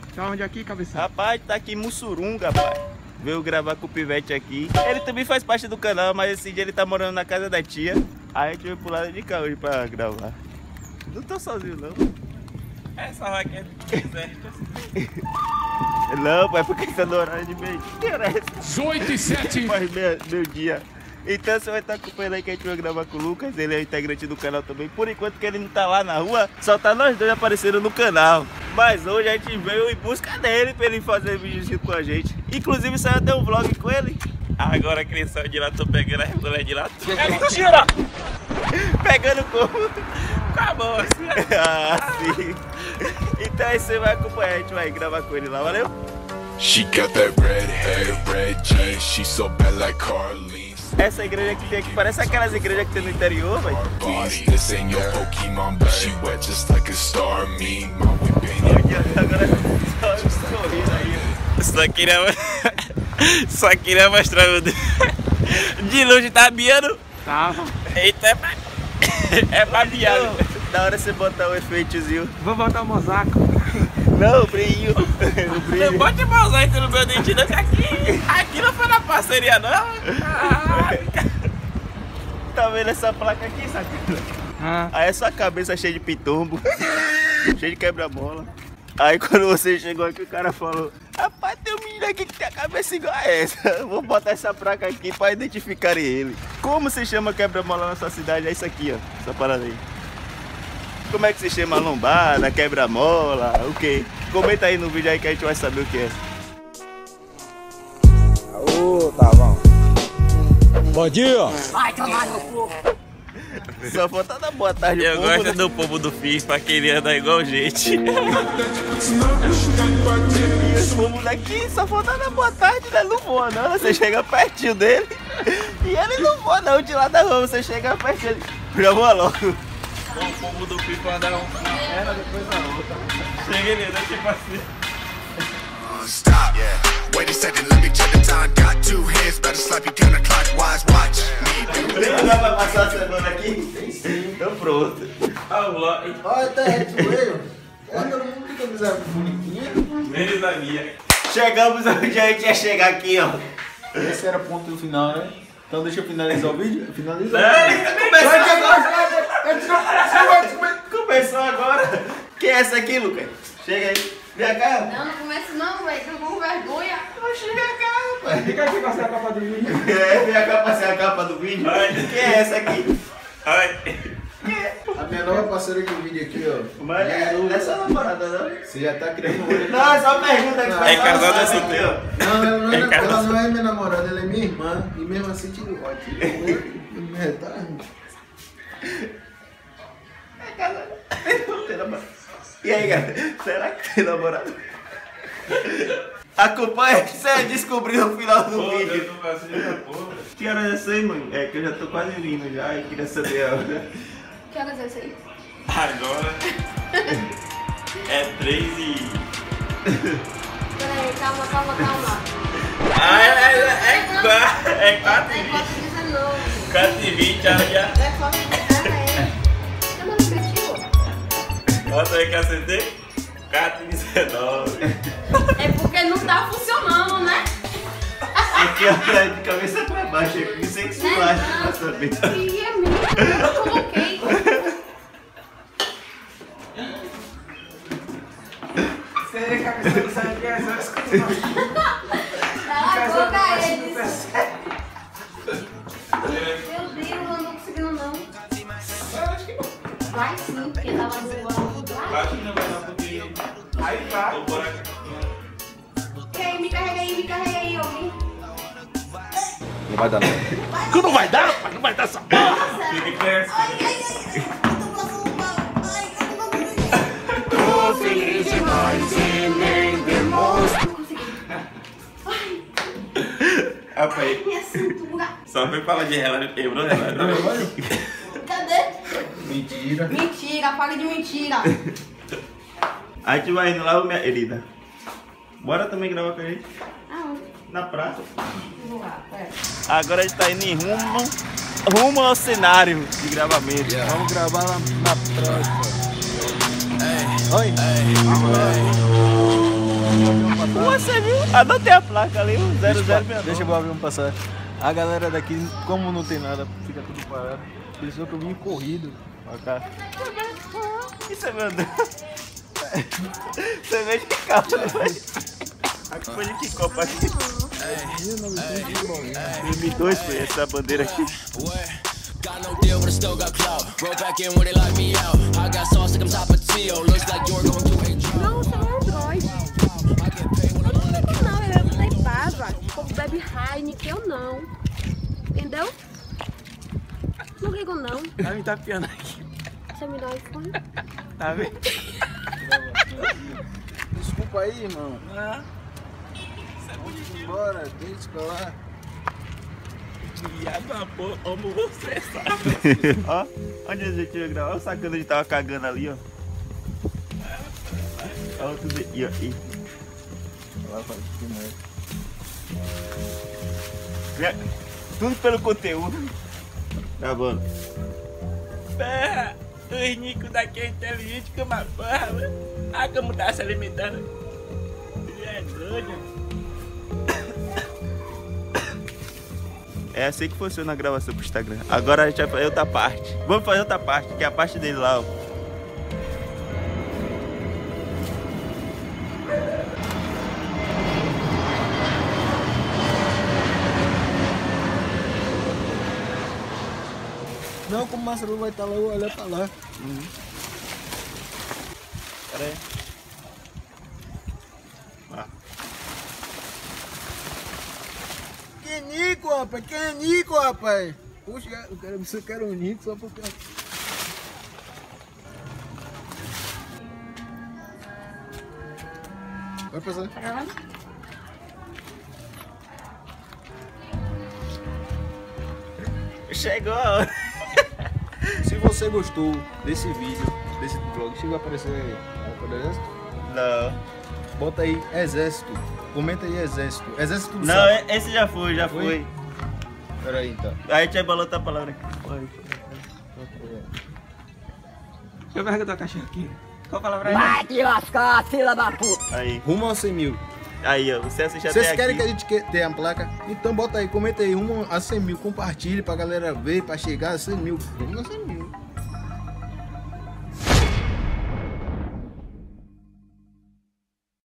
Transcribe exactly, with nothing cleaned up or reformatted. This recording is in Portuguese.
Tá onde aqui, cabeça? Rapaz, tá aqui em Mussurunga, rapaz. Veio gravar com o Pivete aqui. Ele também faz parte do canal, mas esse dia ele tá morando na casa da tia. Aí a gente veio pro lado de cá hoje pra gravar. Não tô sozinho, não. Essa raquete deserta. Não, pai, porque tá no horário de meio dia. oito e sete. Faz meio, meio dia. Então você vai estar acompanhando aí que a gente vai gravar com o Lucas. Ele é integrante do canal também. Por enquanto que ele não tá lá na rua, só tá nós dois aparecendo no canal. Mas hoje a gente veio em busca dele pra ele fazer vídeo com a gente. Inclusive saiu até um vlog com ele. Agora que ele saiu de lá, tô pegando a mulher de lá. É mentira! Pegando como? Acabou assim. Ah, sim. Então aí você vai acompanhar, a gente vai gravar com ele lá, valeu? She got that red hair, red jeans. She's so bad like Carlene. Essa igreja que tem aqui parece aquelas igrejas que tem no interior, velho. This ain't your Pokemon, but she wet just like a star. Me, my whip painted. Agora só sorrindo aí. Só queria. Só queria mostrar o dedo. De longe tá biando. Tava. Eita, é pra. É pra biar. Da hora você botar o efeitozinho. Vou botar o mosaico. Não, o brilho. O brilho. Não pode pausar isso no meu dente, não, que aqui. Aqui não foi na parceria, não. Ah, Tá vendo essa placa aqui, sabe? Ah. Aí é sua cabeça cheia de pitombo, cheia de quebra-mola. Aí quando você chegou aqui, o cara falou: rapaz, tem um menino aqui que tem a cabeça igual a essa. Vou botar essa placa aqui pra identificarem ele. Como se chama quebra-mola na sua cidade? É isso aqui, ó. Essa parada aí. Como é que se chama? Lombada, quebra-mola, o quê? Comenta aí no vídeo aí que a gente vai saber o que é. Ô, tá bom. Bom dia. Vai tomar no cu. Só falta dar boa tarde. eu povo, gosto né? do povo do F I S pra que ele anda igual gente. E os pomos daqui só falta dar boa tarde, né? Não voa não, você chega pertinho dele e ele não voa não, de lá da rua, você chega pertinho dele. Já voa logo. O povo do F I S pra andar uma perna depois na outra. Chega ele, anda tipo assim. Stop. Yeah. Wait a second, let me check the time. Got two hands, better slap you counterclockwise. Watch me. Nem dá pra passar a semana aqui? Então pronto. Olha, tá reto, olha todo mundo com camisa bonitinha. Menos a minha. Chegamos onde a gente ia chegar aqui, ó. Esse era o ponto final, né? Então deixa eu finalizar o vídeo. Finaliza. Começou agora. Começou agora. Quem é essa aqui, Lucas? Chega aí. Vem cá. Não, não começa não, velho, que eu vou com vergonha. Chega cá, rapaz. Fica aqui pra ser a capa do vídeo. É, vem cá pra ser a capa do vídeo. Ai. Quem é essa aqui? Ai. A minha nova parceira de vídeo aqui, ó. Mas não é sua namorada, não? Você já tá criando um olho. Não, é só pergunta que É casada assim, teu. Não, ela não, é, É ela casada. não é minha namorada, ela é minha irmã. E mesmo assim, tira o ódio. Tira o olho e me retarda. É casada. Não tem namorado. E aí, galera? Será que tem namorado? Acompanha que você descobriu no final do Pô, vídeo. eu tô vacilando da porra. Que horas é isso aí, mãe? É que eu já tô quase vindo já e queria saber a hora. Que horas é isso aí? Agora é três e... Peraí, calma, calma, calma. Ah, é, é, é, quatro, é quatro e É vinte. quatro e dezenove. quatro e vinte, já, já. É quatro e dezenove. Você não repetiu? Bota aí que acertei. quatro e dezenove. É porque não tá funcionando, né? Aqui, ó, de cabeça pra baixo. Não sei o que se Né, acha não. pra saber. E é mesmo, eu coloquei. Você cabeça do sangue, é só escutar. Cala a boca, eles. Meu Deus, eu não tô conseguindo não. Vai sim, porque tava no banco. Vai. Acho que não vai dar porque... Aí vai. Vou por aqui. E aí, me carrega aí, me carrega aí, ouvi. Não vai dar, não. Não vai dar, rapaz, não vai dar essa porra. Fica perto. Ai, ai, ai, ai. Eu tô passando mal. Ai, eu tô passando mal. Tô feliz demais e nem demonstra. Não consegui. Ai, Rapaz, minha cintura. só foi falar de relógio, quebrou o relógio. Cadê? Mentira. Mentira, fala de mentira. A gente vai indo lá, minha querida. Bora também gravar com a gente Aonde? na praça. Vamos lá, pera. Agora a gente tá indo em rumo, rumo ao cenário de gravamento. Vamos gravar lá na praça. Oi? você viu? Anotei a placa ali, o zero zero seis nove. Deixa eu abrir um passar. A galera daqui, como não tem nada, fica tudo parado. Pensou que eu vim corrido pra cá. Isso é meu Deus. Você vê de carro, velho. Aqui foi de que copa aqui? dois mil e dois foi essa bandeira aqui. Got no deal, but I still got clout. Roll back in when they lock me out. I got sauce like I'm top of Tio. Looks like you're going to a job. Não, são Android. Não, eu não sei baba. O povo bebe Heineken, eu não. Entendeu? Não ligo não. Tá me tapeando aqui. Você me dá o iPhone? Tá vendo? Desculpa aí, irmão. Ah, Vamos embora, deixa pra lá. viado, amor, amo você, sabe? Ó, onde a gente ia gravar? Olha o sacana, a gente tava cagando ali, ó. Olha tudo aí, ó. E... Lá faz que mais. É, tudo pelo conteúdo. Tá bom. Porra, os Nico daqui é inteligente como a porra, mano. Ah, como tá se alimentando. Ele é doido. É assim que funciona a gravação pro Instagram. Agora a gente vai fazer outra parte. Vamos fazer outra parte, que é a parte dele lá, ó. Não, como o Marcelo vai estar lá, eu vou olhar pra lá. Uhum. Pera aí. Ah. Que é Nico, rapaz? Quem é Nico, rapaz? Puxa, eu quero, eu quero um Nico só porque... Vai passar. Chegou a hora. Se você gostou desse vídeo, desse vlog, chegou a aparecer a cor do exército? Não. Bota aí exército. Comenta aí exército. Exército do Não, sapo. esse já foi, já foi. Foi? Pera aí então. Aí a gente vai botar outra palavra aqui. Deixa eu ver a tua caixinha aqui. Qual palavra é? Vai te lascar, filha da puta. Aí, Rumo aos cem mil. aí, ó. Você assiste até Vocês aqui. querem que a gente que- tenha a placa? Então bota aí, comenta aí, rumo a cem mil. Compartilhe pra galera ver, pra chegar a cem mil. Rumo a cem mil.